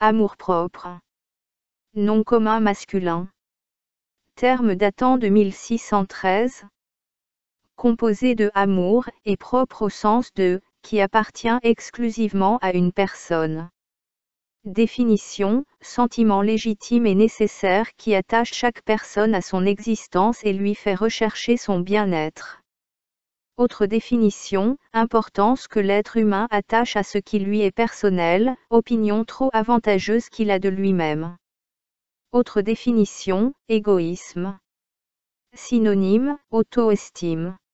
Amour-propre. Nom commun masculin. Terme datant de 1613. Composé de amour et propre au sens de qui appartient exclusivement à une personne. Définition, sentiment légitime et nécessaire qui attache chaque personne à son existence et lui fait rechercher son bien-être. Autre définition, importance que l'être humain attache à ce qui lui est personnel, opinion trop avantageuse qu'il a de lui-même. Autre définition, égoïsme. Synonyme, auto-estime.